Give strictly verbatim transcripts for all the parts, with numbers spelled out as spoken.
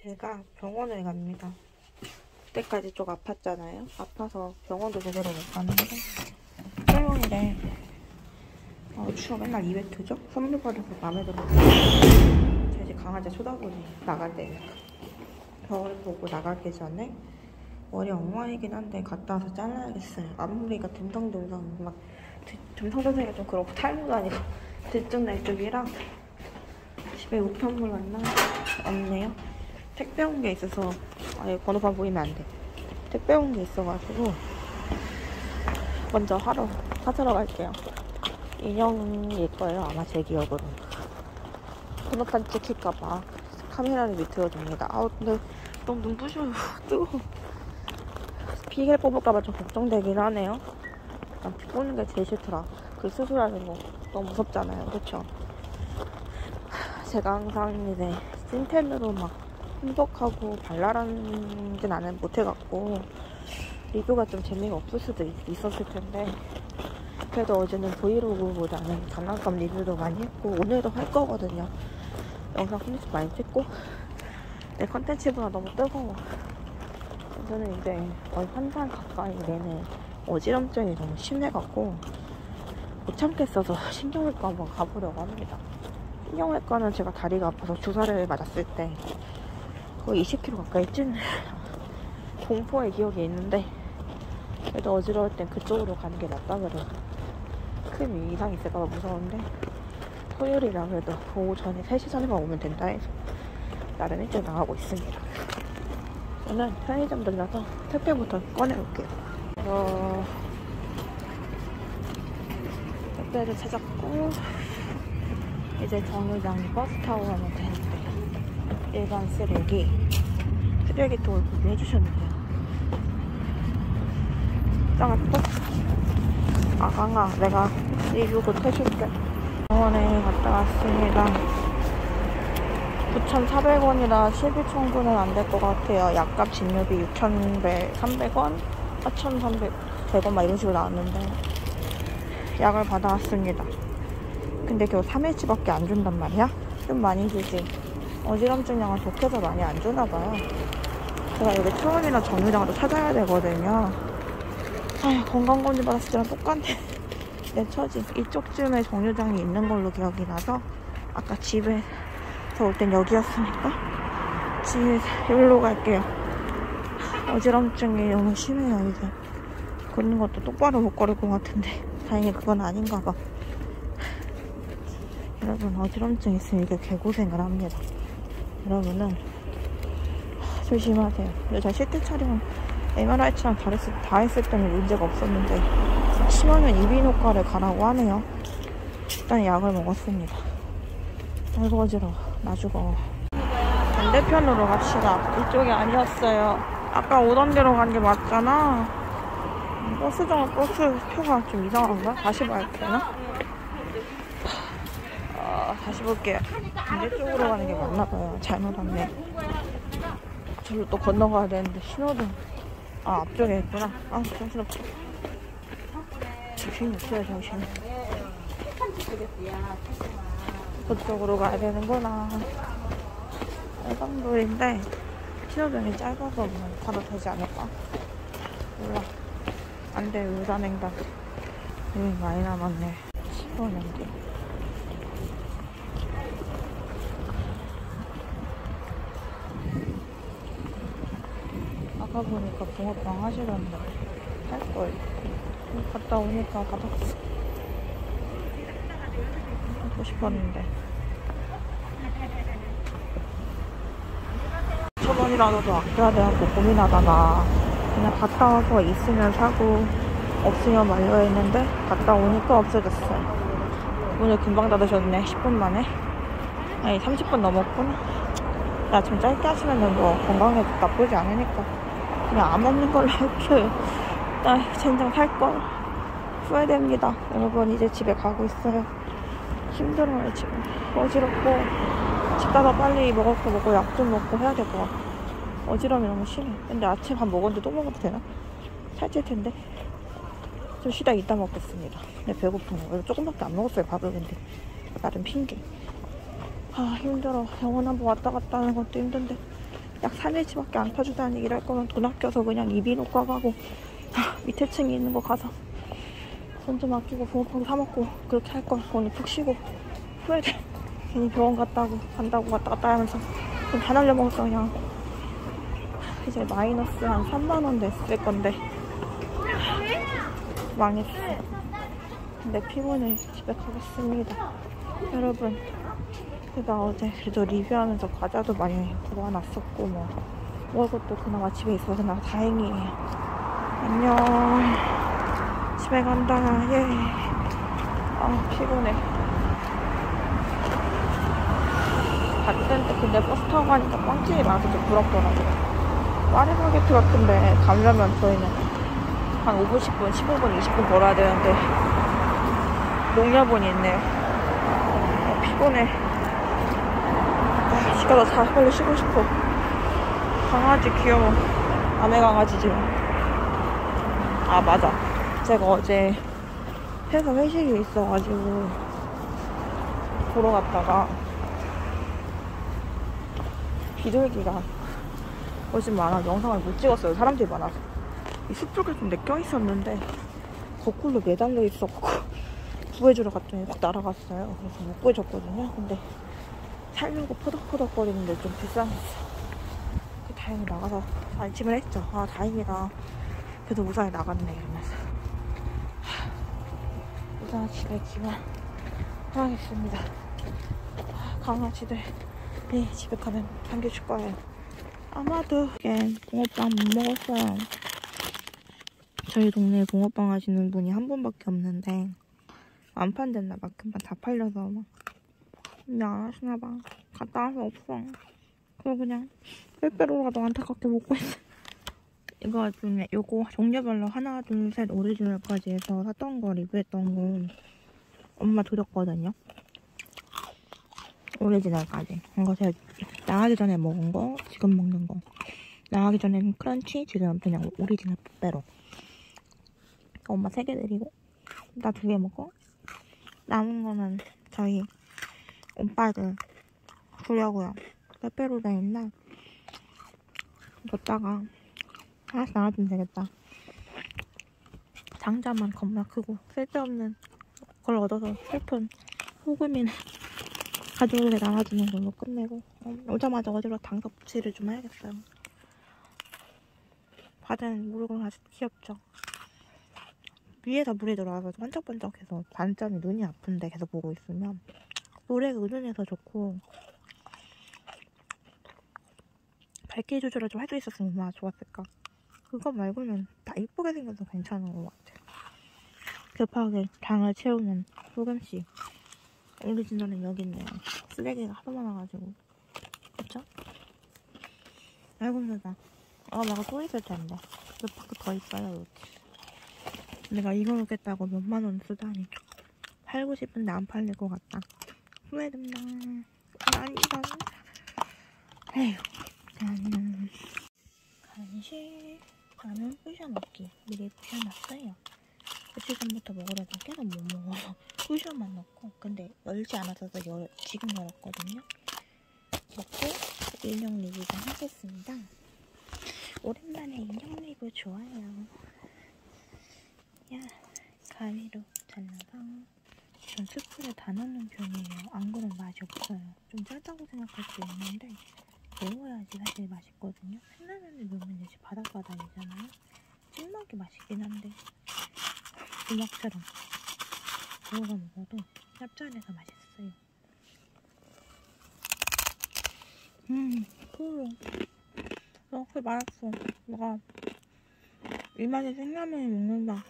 제가 병원을 갑니다. 그때까지 좀 아팠잖아요. 아파서 병원도 제대로 못 갔는데 토요일에 어, 추워 맨날 이벤트죠? 선물 받아서 마음에 들어서 제 이제 강아지 쳐다보니 나갈 때니까 병원 보고 나가기 전에 머리 엉망이긴 한데 갔다 와서 잘라야겠어요. 앞머리가 듬성듬성 막 듬성듬성이가 좀 그렇고 탈모도 아니고 들쪽 날 쪽이라 집에 우편물 왔나? 없네요. 택배 온 게 있어서 아예 번호판 보이면 안 돼. 택배 온 게 있어가지고 먼저 하러 찾으러 갈게요. 인형일 거예요 아마 제 기억으로. 번호판 찍힐까봐 카메라를 밑으로 둡니다. 아우 근데 너무 눈부셔요. 뜨거워. 피해를 뽑을까봐 좀 걱정되긴 하네요. 난 피 뽑는 게 제일 싫더라. 그 수술하는 거 너무 무섭잖아요. 그쵸? 제가 항상 이제 찐텐으로 막 행복하고 발랄한지 나는 못해갖고 리뷰가 좀 재미가 없을 수도 있, 있었을 텐데 그래도 어제는 브이로그보다는 장난감 리뷰도 많이 했고 오늘도 할 거거든요. 영상 컨텐츠 많이 찍고 내 컨텐츠보다 너무 뜨거워. 저는 이제 거의 한 달 가까이 내내 어지럼증이 너무 심해갖고 못 참겠어서 신경외과 한번 가보려고 합니다. 신경외과는 제가 다리가 아파서 주사를 맞았을 때 거의 이십 킬로그램 가까이 찐 공포의 기억이 있는데 그래도 어지러울 땐 그쪽으로 가는 게 낫다 그래요. 큰 이상이 있을까봐 무서운데 토요일이라 그래도 오후 전에 세 시 전에만 오면 된다 해서 나름 일찍 나가고 있습니다. 저는 편의점 들려서 택배부터 꺼내볼게요. 어... 택배를 찾았고 이제 정류장 버스 타고 가면 되는데 일반 쓰레기 쓰레기통을 구비해주셨는데요. 짱았어? 아 강아 내가 리뷰 곧 해줄게. 병원에 갔다 왔습니다. 구천사백 원이라 실비 청구는 안 될 것 같아요. 약값 진료비 육천삼백 원, 사천삼백 원 막 이런 식으로 나왔는데 약을 받아왔습니다. 근데 겨우 삼 일치밖에 안 준단 말이야? 좀 많이 주지. 어지럼증 약은 독해서 많이 안 주나봐요. 제가 여기 처음이라 정류장을 또 찾아야 되거든요. 아휴 건강검진 받았을 때랑 똑같네. 내 처지. 이쪽쯤에 정류장이 있는 걸로 기억이 나서 아까 집에서 올 땐 여기였으니까 집에서 여기로 갈게요. 어지럼증이 너무 심해요 이제. 걷는 것도 똑바로 못 걸을 것 같은데 다행히 그건 아닌가 봐. 여러분 어지럼증 있으면 이게 개고생을 합니다. 여러분은 조심하세요. 근데 제가 실제 촬영 엠알아이랑 다 했을, 다 했을 때는 문제가 없었는데 심하면 이비인후과를 가라고 하네요. 일단 약을 먹었습니다. 아이고 어지러워. 나 죽어. 반대편으로 갑시다. 이쪽이 아니었어요. 아까 오던 데로 간 게 맞잖아. 버스 정 버스 표가 좀 이상한가? 다시 봐야 되나? 아, 다시 볼게요. 반대쪽으로 가는 게 맞나봐요. 잘못 왔네. 저로 또 건너가야 되는데 신호등 아 앞쪽에 있구나. 아 정신없어. 정신이 없어요 정신이. 그쪽으로 가야 되는구나. 빨간불인데 신호등이 짧아서 뭐 가도 되지 않을까? 몰라. 안돼 의사냉담. 여기 많이 남았네. 십오 년 뒤. 아까 보니까 붕어빵 하시던데 할걸. 갔다 오니까 받았어. 하고 싶었는데 천 원이라도 더 아껴야 돼갖고 고민하다가 그냥 갔다 와서 있으면 사고 없으면 말려 했는데 갔다 오니까 없어졌어요. 오늘 금방 닫으셨네. 십 분 만에. 아니 삼십 분 넘었구나. 야 좀 짧게 하시면 뭐 건강에 나쁘지 않으니까 그냥 안 먹는 걸로 할게요. 아 젠장 살걸. 후회됩니다. 여러분 이제 집에 가고 있어요. 힘들어요 지금. 어지럽고 집 가서 빨리 먹을 거 먹고 약 좀 먹고 해야 될 것 같아. 어지러움이 너무 심해. 근데 아침 밥 먹었는데 또 먹어도 되나? 살찔 텐데. 좀 쉬다 이따 먹겠습니다. 근데 배고프네요. 조금밖에 안 먹었어요 밥을. 근데 나름 핑계. 아 힘들어. 병원 한번 왔다 갔다 하는 것도 힘든데 삼 일치밖에 안 타주다니 이럴 거면 돈 아껴서 그냥 이비인후과 가고 밑에 층에 있는 거 가서 돈 좀 아끼고 붕어빵 사 먹고 그렇게 할 걸. 오늘 푹 쉬고 후회돼. 괜히 병원 갔다고 간다고 왔다 갔다 하면서 좀 다 날려 먹었어. 그냥 이제 마이너스 한 삼만 원 냈을 건데 망했어. 근데 피곤해. 집에 가겠습니다. 여러분, 나 어제 그래도 리뷰하면서 과자도 많이 구워놨었고 뭐 먹을 것도 그나마 집에 있어서 나 다행이에요. 안녕. 집에 간다. 예. 아 피곤해. 갔는데 근데 버스 타고 가니까 빵집이 많아서 좀 부럽더라고요. 파리바게트 같은데 가려면 저희는 한 오 분, 십 분, 십오 분, 이십 분 걸어야 되는데 농협원이 있네요. 아, 피곤해. 아, 집 가서 자, 빨리 쉬고 싶어. 강아지 귀여워. 남의 강아지지만. 아 맞아. 제가 어제 회사 회식이 있어가지고 보러 갔다가 비둘기가 훨씬 많아. 영상을 못 찍었어요. 사람들이 많아서. 이 숯불 같은 데 껴있었는데 거꾸로 매달려 있었고 구해주러 갔더니 확 날아갔어요. 그래서 못 구해줬거든요. 근데 살려고 포덕포덕 거리는데 좀 불쌍했어. 다행히 나가서 안심을 했죠. 아 다행이다. 그래도 무사히 나갔네 이러면서. 무사히 집에 기만 하겠습니다. 강아지들이 집에 가면 감기 줄 거예요. 아마도 이게 붕어빵 못 먹었어요. 저희 동네에 붕어빵 하시는 분이 한 분밖에 없는데 안 판댔나봐. 금방 다 팔려서 막 근데 안 하시나봐. 갔다 와서 없어. 그래서 그냥 빼빼로라도 안타깝게 먹고 있어. 이거 중에 요거 종류별로 하나 둘 셋 오리지널까지 해서 샀던 거 리뷰했던 거 엄마 드렸거든요. 오리지널까지. 이거 제가 나가기 전에 먹은 거, 지금 먹는 거. 나가기 전에는 크런치, 지금 그냥 오리지널 빼빼로. 엄마 세 개 드리고 나 두 개 먹고 남은 거는 저희 오빠들 주려고요. 빼빼로다 있나? 이거다가 하나씩 나눠주면 되겠다. 상자만 겁나 크고 쓸데없는 걸 얻어서 슬픈 호금이는 가족에게 나눠주는 걸로 끝내고 오자마자 어디로 당섭치를 좀 해야겠어요. 받은 물건 아주 귀엽죠? 위에서 물이 들어와서 번쩍번쩍해서 단점이 눈이 아픈데 계속 보고 있으면 노래가 은은해서 좋고 밝기 조절을 좀 할 수 있었으면 얼마나 좋았을까. 그거 말고는 다 이쁘게 생겨서 괜찮은 것 같아요. 급하게 당을 채우는 소금씨. 오리지널은 여기 있네요. 쓰레기가 하도 많아가지고. 그쵸? 아이고 힘들다. 아 내가 또 있을 텐데. 몇 파크 더 있어요 이렇게. 내가 이거 먹겠다고 몇만 원 쓰다니. 팔고 싶은데 안 팔릴 것 같다. 후회된다. 아니다. 에휴. 나는 간식. 나는 부셔먹기. 미리 부셔놨어요. 며칠 전부터 먹으려다 계속 못 먹어서 부셔만 넣고. 근데 열지 않았어서 열, 지금 열었거든요. 먹고 인형 리뷰 좀 하겠습니다. 오랜만에 인형 리뷰 좋아요. 야, 가위로 잘라서 전 스프를 다 넣는 편이에요. 안 그러면 맛이 없어요. 좀 짜다고 생각할 수 있는데 매워야지 사실 맛있거든요. 신라면을 넣으면 이제 바닥바닥이잖아요. 찐먹이 맛있긴 한데 부먹처럼 구워서 먹어도 짭짤해서 맛있어요. 음, 그래. 이렇게 맛있어. 내가 이 맛에 신라면을 먹는다.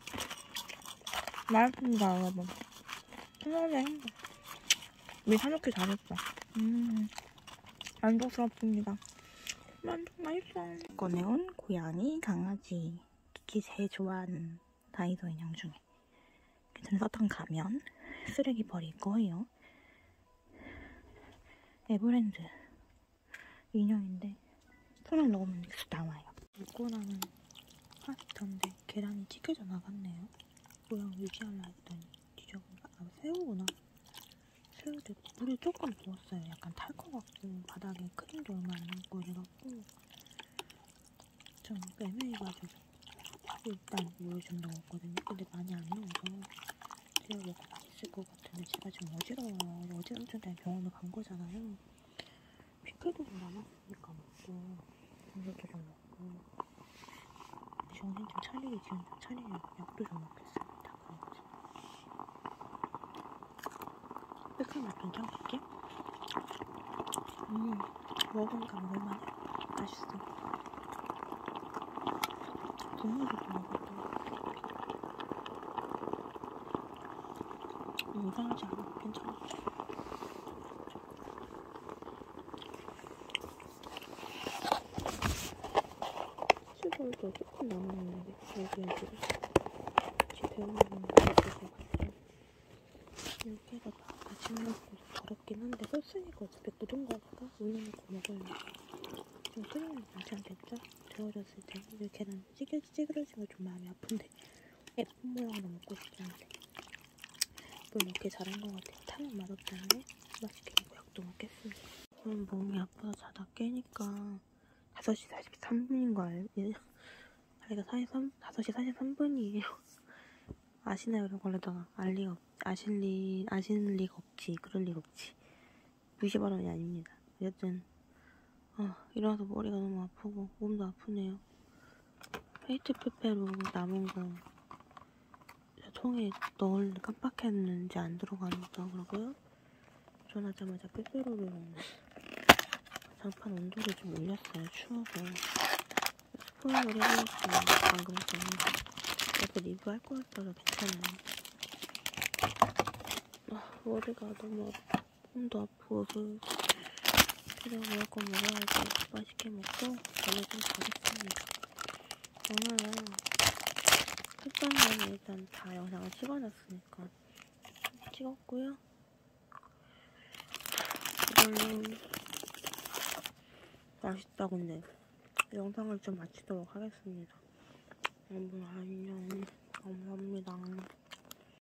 맛있습니다, 여러분. 신라면 행복. 우리 사놓기 잘했어. 음, 만족스럽습니다. 만족 맛있어. 꺼내온 고양이, 강아지. 특히 제일 좋아하는 다이소 인형 중에. 전에 썼던 가면. 쓰레기 버릴 거예요. 에버랜드 인형인데 손을 넣으면 쑥 나와요. 먹고 나면 파스타인데 계란이 찢겨져 나갔네요. 모양 유지하려 했더니 뒤져보니까 아, 새우구나. 새우도 물을 조금 부었어요. 약간 탈 것 같고 바닥에 크림도 얼마 안 남고 이래갖고 좀 애매해가지고 일단 보여준다고 했거든요. 근데 많이 안 넣어서 제가 먹고 맛있을 것 같은데 제가 지금 어지러워요. 어지럼증 때문에 병원을 간 거잖아요. 피클도 좀 남았으니까 먹고 이것도 좀 먹고 정신 좀 차리기 지금 좀 차리려고 약도 좀 먹겠습니다. 그래가지고 새콤한 된장찌개? 음 먹으니까 먹을만해. 맛있어. 국물도 좀 먹었고 음, 이상하지 않아. 괜찮아. 시골도 조금 남았는데 여기에도 같이 데워먹으면 맛있을 것 같아요. 여기에다 다 같이 먹고 더럽긴 한데 소스니까 어차피 묻은 거니까 올려놓고 먹어요. 좀 끓이면 괜찮겠죠? 데워졌을 때 이게 계란 찌개, 찌그러진 거 좀 마음이 아픈데 예쁜 모양으로 먹고 싶었는데 물 먹기 잘한 것 같아요. 타면 맛없다는데 맛있게 먹고 약도 먹겠습니다. 저는 몸이 아파서 자다 깨니까 다섯 시 사십삼 분인 거 알죠? 자기가 다섯 시 사십삼 분이에요. 아시나요? 이런 걸로다가 알 리가 없, 아실 리, 아실 리가 없지. 그럴 리가 없지. 무시 발언이 아닙니다. 여튼 아, 일어나서 머리가 너무 아프고 몸도 아프네요. 페이트 페페로 남은 거 통에 넣을 깜빡했는지 안 들어간다 그러고요. 전화하자마자 빼빼로를 먹는 장판 온도를 좀 올렸어요. 추워서 스포일러를 해주시면 방금 전에 옆에 리뷰할 거였어서 괜찮아요. 아, 머리가 너무 아파. 몸도 아프고 그 그냥 먹을 거 먹어야지. 맛있게 먹고 잠을 좀 자겠습니다. 오늘은 끝장면 일단 다 영상을 찍어놨으니까 찍었고요. 이걸로 맛있다 근데 영상을 좀 마치도록 하겠습니다. 여러분 안녕. 감사합니다.